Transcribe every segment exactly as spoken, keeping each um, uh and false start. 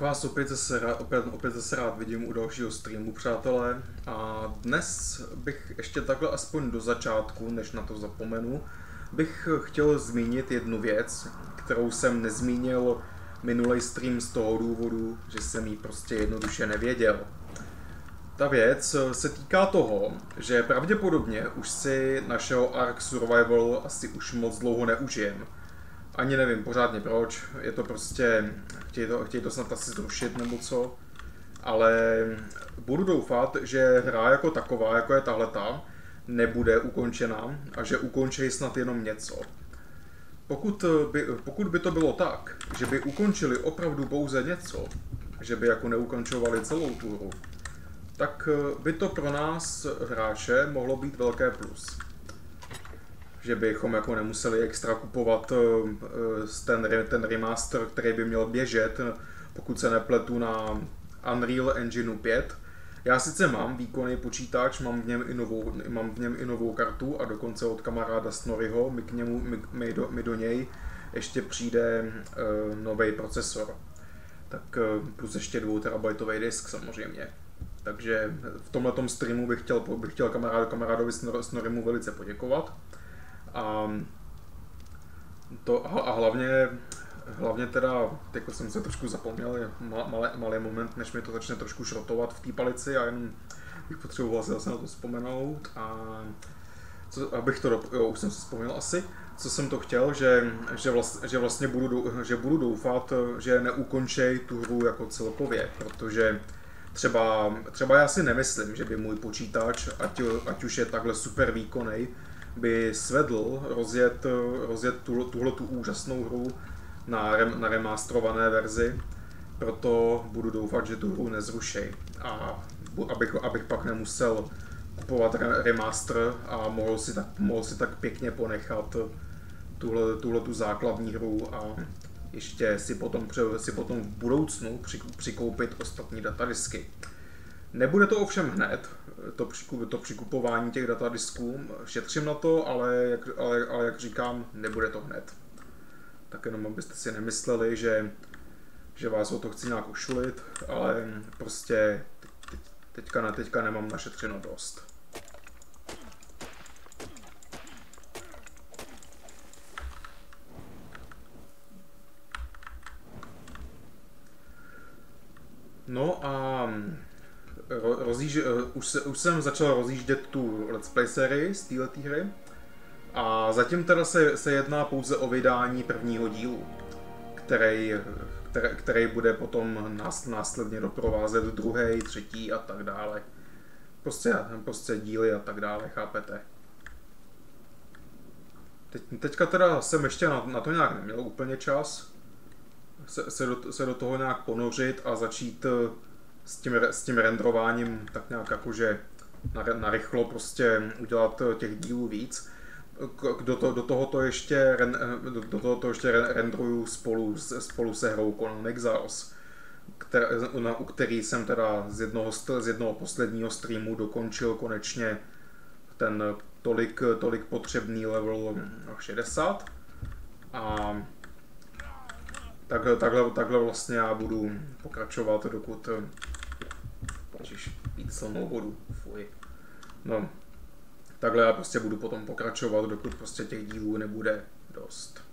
vás opět zase, rád, opět, opět zase rád vidím u dalšího streamu, přátelé. A dnes bych ještě takhle aspoň do začátku, než na to zapomenu, bych chtěl zmínit jednu věc, kterou jsem nezmínil minulý stream z toho důvodu, že jsem ji prostě jednoduše nevěděl. Ta věc se týká toho, že pravděpodobně už si našeho Ark Survival asi už moc dlouho neužijem. Ani nevím pořádně proč, je to prostě, chtějí to, chtějí to snad asi zrušit nebo co, ale budu doufat, že hra jako taková, jako je tahleta, nebude ukončena a že ukončí snad jenom něco. Pokud by, pokud by to bylo tak, že by ukončili opravdu pouze něco, že by jako neukončovali celou tu hru, tak by to pro nás hráče mohlo být velké plus. Že bychom jako nemuseli extra kupovat ten, ten remaster, který by měl běžet, pokud se nepletu, na Unreal Engine pět. Já sice mám výkonný počítač, mám v něm i novou, mám v něm i novou kartu a dokonce od kamaráda Snorryho mi, k němu, mi, mi, do, mi do něj ještě přijde uh, nový procesor. Tak uh, plus ještě dvou terabajtový disk samozřejmě. Takže v tomhletom streamu bych chtěl, bych chtěl kamarád, kamarádovi Snorrymu velice poděkovat. A, to, a hlavně, hlavně teda, jako jsem se trošku zapomněl, je malý, malý moment, než mi to začne trošku šrotovat v té palici a jenom bych potřeboval si zase na to vzpomenout. A co, abych to, jo, už jsem si vzpomněl asi, co jsem to chtěl, že, že, vlast, že vlastně budu, že budu doufat, že neukončej tu hru jako celkově, protože třeba, třeba já si nemyslím, že by můj počítač, ať, ať už je takhle super výkonný, by svedl rozjet, rozjet tu, tuhle tu úžasnou hru na, rem, na remasterované verzi, proto budu doufat, že tu hru nezrušej a abych, abych pak nemusel kupovat remaster a mohl si tak, mohl si tak pěkně ponechat tuhle, tuhle tu základní hru a ještě si potom, si potom v budoucnu přikoupit ostatní datadisky. Nebude to ovšem hned, to, přikup, to přikupování těch datadisků, šetřím na to, ale jak, ale, ale jak říkám, nebude to hned. Tak jenom abyste si nemysleli, že, že vás o to chci nějak ušulit, ale prostě teď, teďka, ne, teďka nemám našetřeno dost. No a Rozjíž, už, se, už jsem začal rozjíždět tu Let's Play sérii z této hry a zatím teda se, se jedná pouze o vydání prvního dílu, který, který, který bude potom nás, následně doprovázet druhý, třetí a tak dále. Prostě, prostě díly a tak dále, chápete? Teď, teďka teda jsem ještě na, na to nějak neměl úplně čas se, se, do, se do toho nějak ponořit a začít s tím, s tím renderováním tak nějak jakože narychlo prostě udělat těch dílů víc. Do, to, do tohoto ještě, do tohoto ještě renderuju spolu, spolu se hrou Conan Exiles, které, u který jsem teda z jednoho, z jednoho posledního streamu dokončil konečně ten tolik, tolik potřebný level šedesát. A takhle, takhle, takhle vlastně já budu pokračovat, dokud Ježiš, pít silnou vodu, fuj. No, takhle já prostě budu potom pokračovat, dokud prostě těch dílů nebude dost.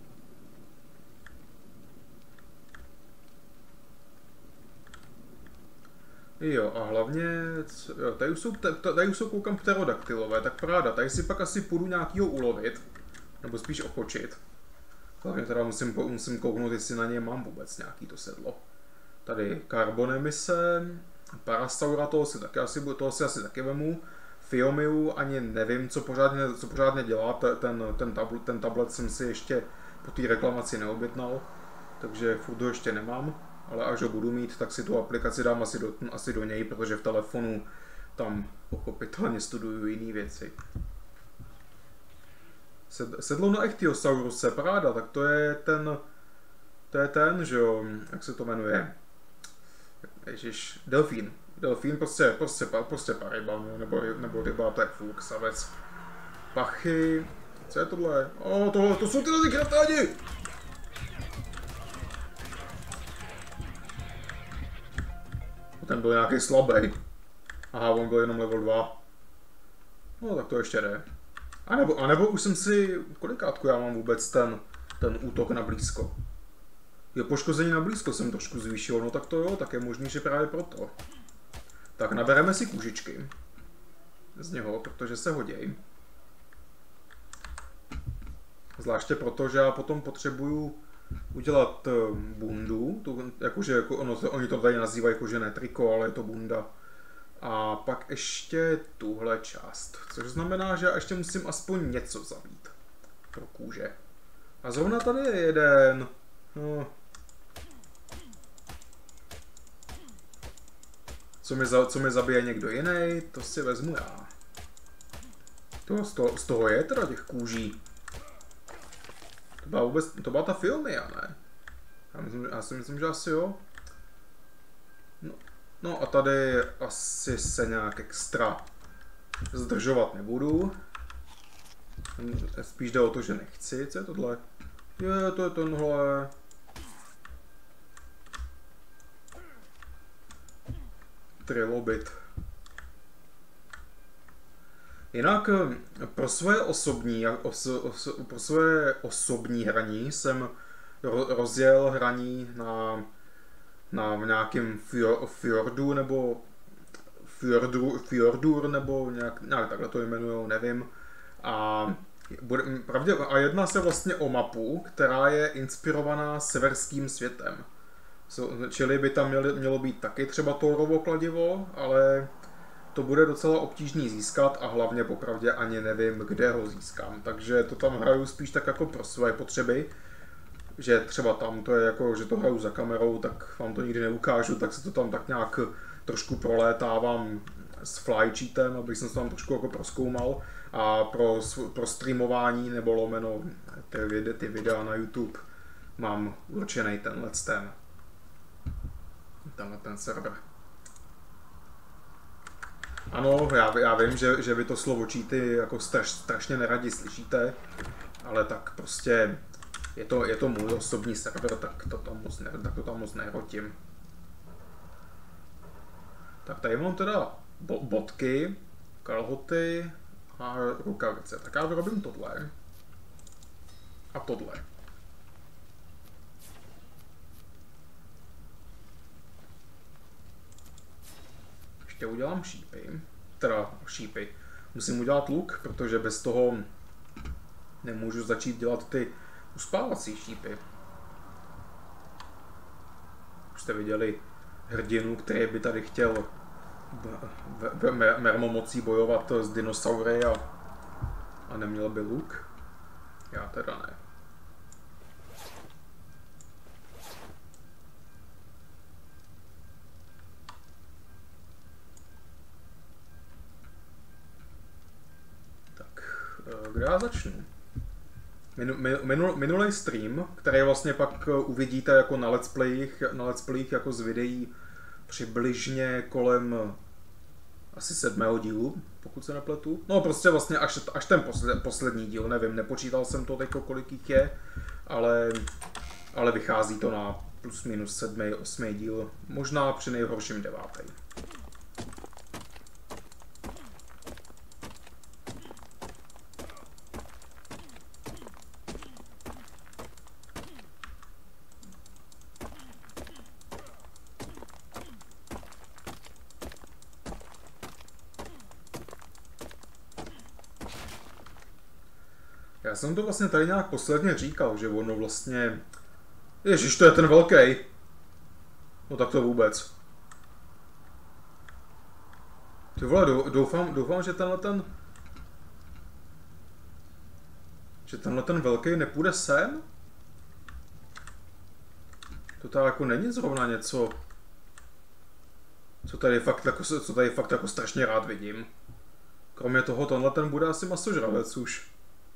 Jo, a hlavně, jo, tady už jsou, tady už jsou koukám pterodaktylové, tak paráda, tady si pak asi půjdu nějakýho ulovit, nebo spíš ochočit. Hlavně teda musím, musím kouknout, jestli na něj mám vůbec nějaký to sedlo. Tady Carbon emise, Parasaura, toho si, taky asi, toho si asi taky vemu. Fiomiu ani nevím, co pořádně, co pořádně dělá, ten, ten, tablet, ten tablet jsem si ještě po té reklamaci neobjednal, takže furt ho ještě nemám, ale až ho budu mít, tak si tu aplikaci dám asi do, asi do něj, protože v telefonu tam pochopitelně studuju jiné věci. Sedlo na Ichthyosauruse, paráda, tak to je ten, to je ten, že jo, jak se to jmenuje, ježiš, delfín, delfín, prostě, prostě, prostě paryba, nebo, nebo ryba, to je fuk, savec, pachy, co je tohle, o, tohle, to jsou tyhle ty kratádi! ten byl nějaký slabý. Aha, on byl jenom level dva. No tak to ještě jde. A nebo, a nebo už jsem si, kolikátku já mám vůbec ten, ten útok na blízko. Je poškození na blízko jsem trošku zvýšil, no tak to jo, tak je možný, že právě proto. Tak nabereme si kůžičky z něho, protože se hoděj. Zvláště proto, že já potom potřebuju udělat bundu, tu, jakože jako ono, oni to tady nazývají jakože ne triko, ale je to bunda. A pak ještě tuhle část, což znamená, že já ještě musím aspoň něco zabít pro kůže. A zrovna tady je jeden. No. Co mi, za, co mi zabije někdo jiný, to si vezmu já. To, z, toho, z toho je teda těch kůží. To byla vůbec, to byla ta Filmia, ne? Já, myslím, já si myslím, že asi jo. No, no a tady asi se nějak extra zdržovat nebudu. Spíš jde o to, že nechci. Co je tohle? Je, to je tenhle. Trilobit. Jinak pro své osobní, oso, oso, pro své osobní hraní jsem rozjel hraní na, na nějakém fjordu nebo fjordur, fjordur nebo nějak, nějak takhle to jmenujou, nevím. A, bude, pravdě, a jedná se vlastně o mapu, která je inspirovaná severským světem. So, čili by tam mělo, mělo být taky třeba Thorovo kladivo, ale to bude docela obtížný získat a hlavně popravdě ani nevím, kde ho získám. Takže to tam hraju spíš tak jako pro své potřeby, že třeba tam to je jako, že to hraju za kamerou, tak vám to nikdy neukážu, tak se to tam tak nějak trošku prolétávám s fly cheatem, abych jsem to tam trošku jako prozkoumal. A pro, pro streamování nebo lomeno ty, vide, ty videa na YouTube mám určený tenhle ten, tenhle ten server. Ano, já, já vím, že, že vy to slovo cheaty jako straš, strašně neradi slyšíte, ale tak prostě je to, je to můj osobní server, tak to tam moc, ne, tak to tam moc nehrotím. Tak tady mám teda bo, bodky, kalhoty a rukavice. Tak já vyrobím tohle a tohle. Ještě udělám šípy, teda šípy. Musím udělat luk, protože bez toho nemůžu začít dělat ty uspávací šípy. Už jste viděli hrdinu, který by tady chtěl mermomocí bojovat s dinosaury a, a neměl by luk. Já teda ne. Kde já začnu? Minul, minul, minulý stream, který vlastně pak uvidíte jako na let's playích, na let's playích jako z videí přibližně kolem asi sedmého dílu, pokud se nepletu. No prostě vlastně až, až ten posled, poslední díl, nevím, nepočítal jsem to teď, kolik jich je, ale, ale vychází to na plus minus sedmý, osmý díl, možná při nejhorším devátý. Já jsem to vlastně tady nějak posledně říkal, že ono vlastně... Ježiš, to je ten velký. No tak to vůbec. Ty vole, doufám, doufám, že tenhle ten... Že tenhle ten velký nepůjde sem? To tady jako není zrovna něco... Co tady fakt jako, co tady fakt jako strašně rád vidím. Kromě toho, tenhle ten bude asi masožravec už.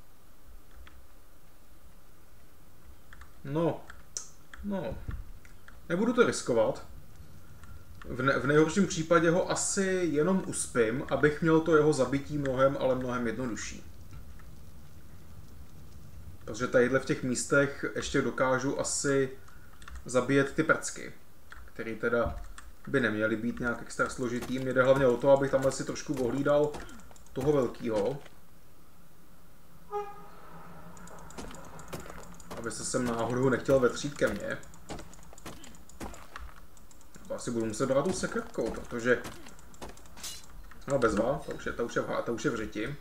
No, no, nebudu to riskovat. V, ne, v nejhorším případě ho asi jenom uspím, abych měl to jeho zabití mnohem, ale mnohem jednodušší. Protože tadyhle v těch místech ještě dokážu asi zabíjet ty prcky, který teda by neměly být nějak extra složitý. Mě jde hlavně o to, abych tam si trošku ohlídal toho velkýho. Aby se sem náhodou nechtěl vetřít ke mně. To asi budu muset brát tu sekrkou, protože... No bezva, ta už je, ta už je, ta už je v řiti.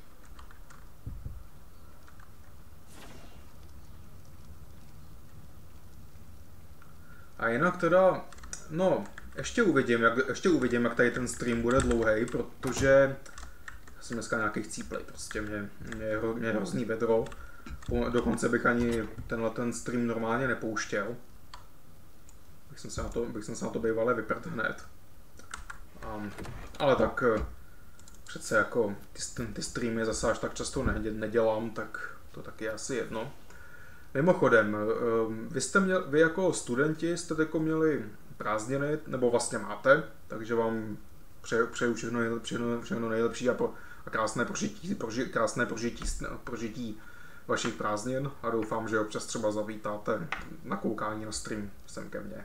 A jinak teda, no, ještě uvidím, jak, ještě uvidím, jak tady ten stream bude dlouhý, protože já jsem dneska nějaký chcíplej, prostě mě, mě, mě hrozný vedro. Dokonce bych ani tenhle ten stream normálně nepouštěl. Bych jsem se na to, bych jsem se na to bývalé vyprt hned. Um, ale tak přece jako ty, ty streamy zase až tak často nedělám, tak to taky je asi jedno. Mimochodem, vy jste měl, vy jako studenti jste jako měli prázdniny, nebo vlastně máte, takže vám přeju, přeju všechno, všechno, všechno nejlepší a, pro, a krásné prožití, proži, krásné prožití, prožití vašich prázdnin a doufám, že občas třeba zavítáte na koukání na stream sem ke mně.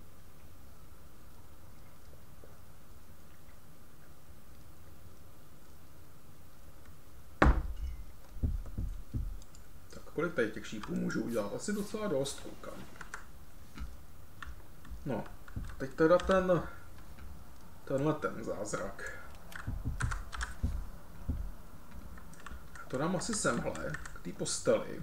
Kolik tady těch šípů můžu udělat? Asi docela dost, koukám. No, teď teda ten, tenhle ten zázrak. To dám asi semhle, k té posteli.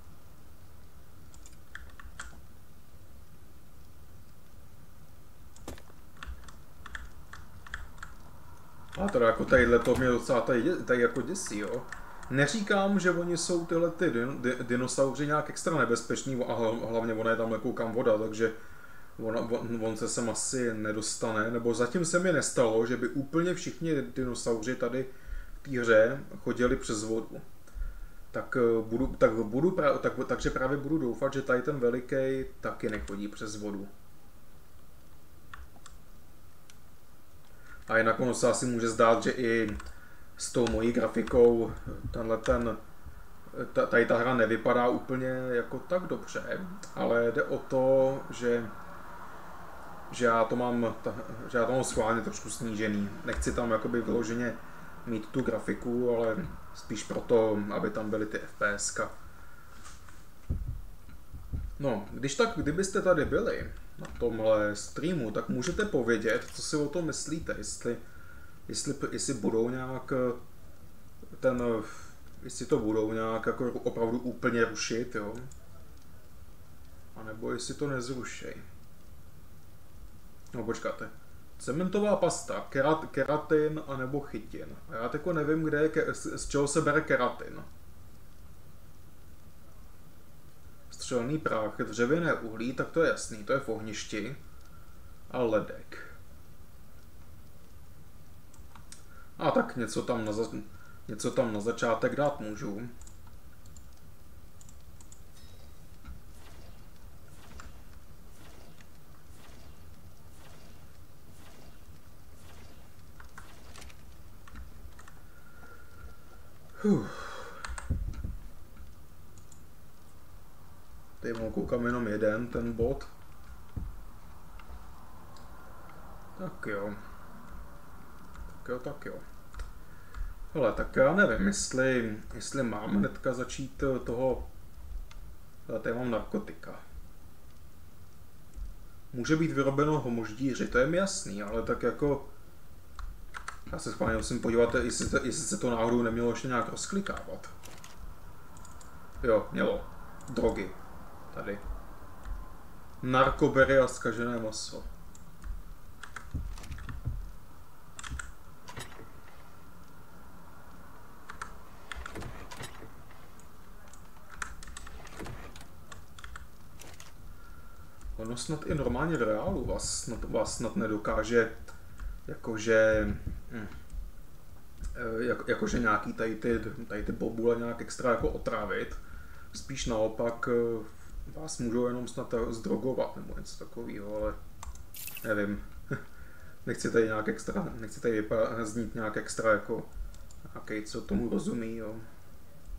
A teda jako tadyhle to mě docela tady, tady jako děsí, jo. Neříkám, že oni jsou tyhle ty din, di, dinosauři nějak extra nebezpeční a hlavně ona je tam nekoukám voda, takže on, on, on se sem asi nedostane, nebo zatím se mi nestalo, že by úplně všichni dinosauři tady v té hře chodili přes vodu. Tak budu, tak budu, tak, takže právě budu doufat, že tady ten veliký taky nechodí přes vodu. A jinak ono se asi může zdát, že i s tou mojí grafikou tenhle ten, tady ta hra nevypadá úplně jako tak dobře, ale jde o to, že, že já to mám, že já to mám schválně trošku snížený. Nechci tam jakoby vyloženě mít tu grafiku, ale spíš proto, aby tam byly ty FPSka. No, když tak, kdybyste tady byli na tomhle streamu, tak můžete povědět, co si o tom myslíte, jestli Jestli, jestli budou nějak ten, jestli to budou nějak jako opravdu úplně rušit, jo? A nebo jestli to nezrušej. No počkáte. Cementová pasta, kerat, keratin a nebo chytin. A já jako nevím, kde je, z, z čeho se bere keratin. Střelný prach, dřevěné uhlí, tak to je jasný, to je v ohništi. A ledek. A tak něco tam na, za, něco tam na začátek dát můžu. Huh. Tady mám koukám jenom jeden, ten bod. Tak jo. Tak jo, tak jo. Hele, tak já nevím, jestli, jestli mám hnedka začít toho... Tady mám narkotika. Může být vyrobeno homoždíři, to je mi jasný, ale tak jako... Já se schválně musím podívat, jestli, jestli se to náhodou nemělo ještě nějak rozklikávat. Jo, mělo. Drogy. Tady. Narkobery a zkažené maso. Ono snad i normálně v reálu vás snad, vás snad nedokáže jakože hm, jak, jakože nějaký tady ty, tady ty bobule nějak extra jako otrávit. Spíš naopak vás můžou jenom snad zdrogovat nebo něco takového, ale nevím. Nechci tady nějak extra, nechci tady vypadat, znít nějak extra jako nějaký, co tomu rozumí, jo.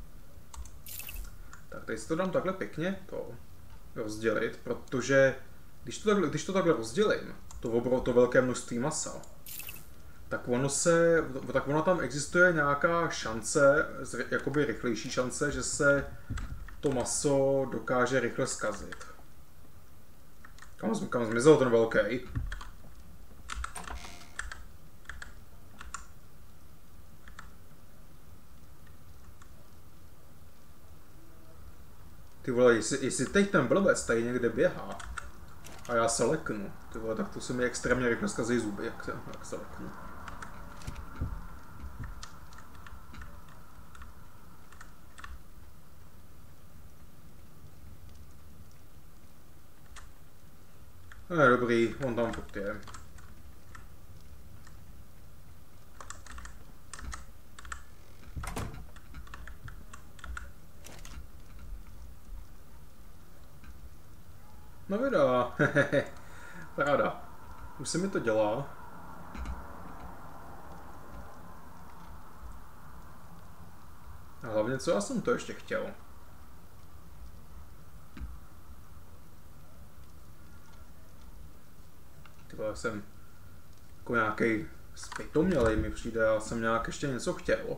Tak tady si to dám takhle pěkně to rozdělit, protože Když to takhle, když to takhle rozdělím, to obro, to velké množství masa, tak ono se, tak ono tam existuje nějaká šance, jakoby rychlejší šance, že se to maso dokáže rychle zkazit. Kam, kam zmizel ten velký? Ty vole, jestli, jestli teď ten blbec tady někde běhá a já se leknu, ty vole, tak to se mi extrémně rychle zkazí zuby, jak se, jak se leknu. No, dobrý, on tam furt je. No vydá, hehehe, ráda. Už se mi to dělá. A hlavně, co já jsem to ještě chtěl? Tyhle jsem jako nějaký zpětomělej mi přijde, já jsem nějak ještě něco chtěl.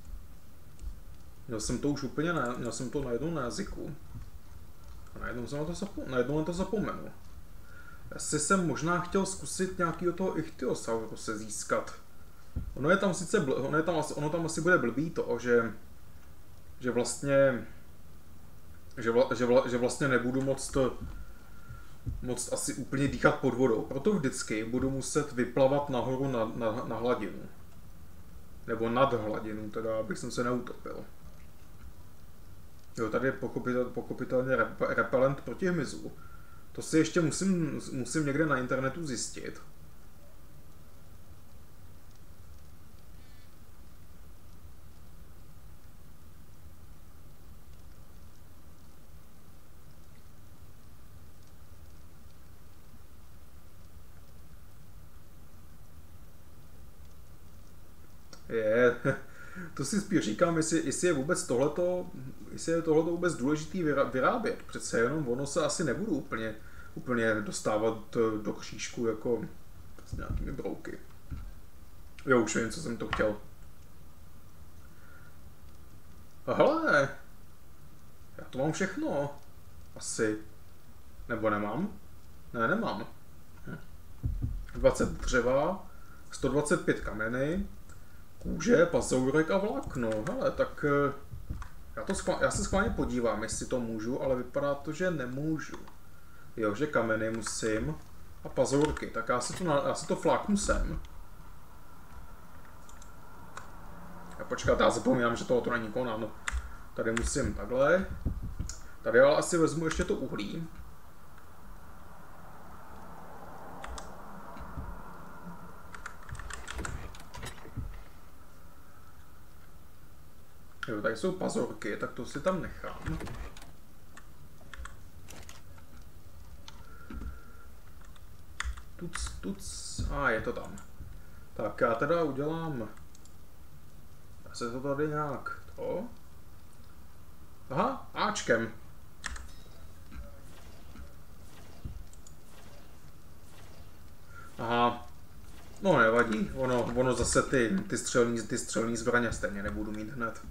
Měl jsem to už úplně, na, měl jsem to najednou na jazyku. A najednou, jsem na to zapo najednou na to zapomenu. Asi jsem možná chtěl zkusit nějakýho toho Ichthyosauruse získat. Ono je tam sice, bl ono, je tam asi, ono tam asi bude blbý to, že, že vlastně, že, vla že, vla že vlastně nebudu moct, moct asi úplně dýchat pod vodou. Proto vždycky budu muset vyplavat nahoru na, na, na hladinu. Nebo nad hladinu, teda, abych jsem se neutopil. Jo, tady je pochopitel, pochopitelně rep repelent proti hmyzu. To si ještě musím, musím někde na internetu zjistit. Je, to si spíš říkám, jestli, jestli je vůbec tohleto, jestli je tohleto vůbec důležitý vyrábět. Přece jenom ono se asi nebudu úplně, úplně dostávat do křížku jako s nějakými brouky. Jo, už vím, co jsem to chtěl. A hele, já to mám všechno. Asi. Nebo nemám? Ne, nemám. dvacet dřeva, sto dvacet pět kameny, kůže, pazourek a vlákno. Hele, tak já, to schvál, já se schválně podívám, jestli to můžu, ale vypadá to, že nemůžu. Jo, že kameny musím a pazourky, tak já si to, já si to fláknu sem. A počkat, já zapomínám, že tohoto není Conan. Tady musím takhle. Tady ale asi vezmu ještě to uhlí. Jo, tady jsou pazorky, tak to si tam nechám. Tuc, tuc, a ah, je to tam. Tak já teda udělám, já se to tady nějak, to. Aha, áčkem. Aha, no nevadí, ono, ono zase ty, ty, střelní, ty střelní zbraně stejně nebudu mít hned.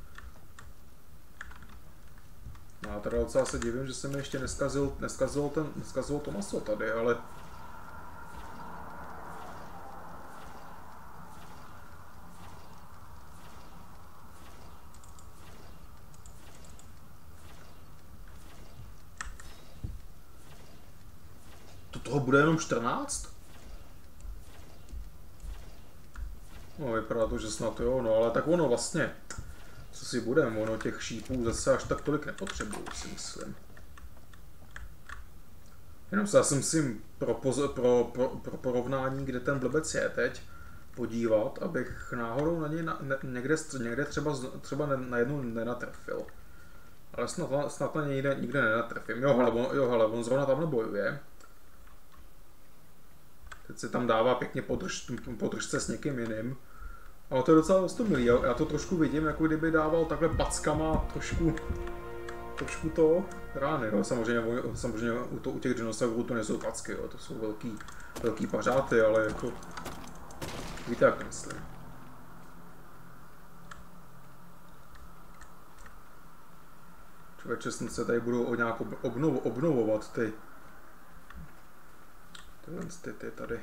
No a teda docela se divím, že se mi ještě neskazil, neskazilo, ten, neskazilo to maso tady, ale... To toho bude jenom čtrnáct? No vypadá to, že snad jo, no ale tak ono vlastně... Co si budeme, ono těch šípů zase až tak tolik nepotřebuju, si myslím. Jenom se já jsem si pro, pro, pro, pro porovnání, kde ten blbec je teď, podívat, abych náhodou na něj na, ne, někde, někde třeba, třeba ne, najednou nenatrefil. Ale snad, snad na něj nikde, nikde nenatrefím. Jo, hele, on, jo, hele, on zrovna tam nebojuje. Teď se tam dává pěkně podrž, podržce s někým jiným. Ale to je docela dost milý, já to trošku vidím, jako kdyby dával takhle packama trošku, trošku to rány, no. Samozřejmě, samozřejmě u, to, u těch dinosaurů to nejsou klacky, jo. To jsou velký, velký pařáty, ale jako víte, jak myslím. Člověče, snad se tady budou o nějak obnov, obnovovat ty tyhle ty, ty tady.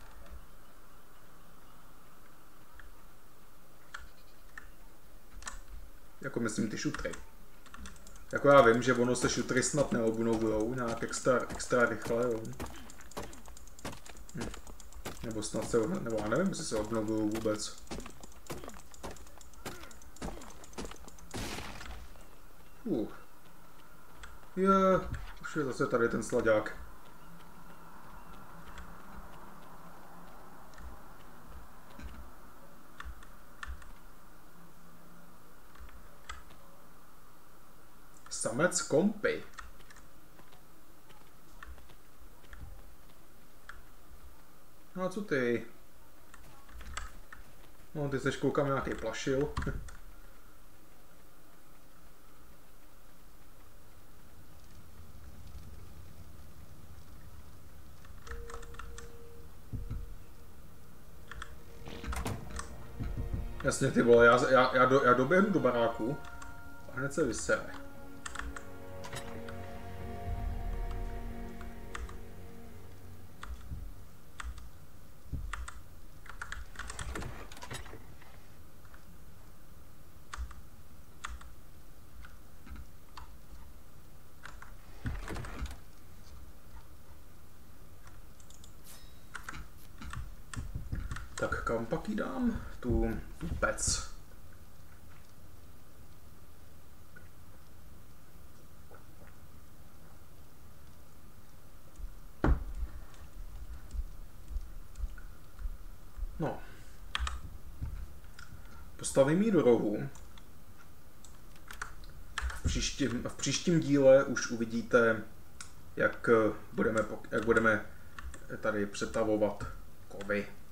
Jako myslím ty šutry. Jako já vím, že ono se šutry snad neobnovujou nějak extra, extra rychle, jo. Hm. Nebo snad se, nebo já nevím, jestli se obnovují vůbec. Uh. Je, už je zase tady ten slaďák. Samec kompy. No a co ty? No ty seš koukám nějaký plašil. Jasně ty vole, já, já, já, do, já doběhnu do baráku a hned se vysere. Tak kam pak jí dám? Tu, tu pec. No. Postavím ji do rohu. V příštím, v příštím díle už uvidíte, jak budeme, jak budeme tady přetavovat kovy.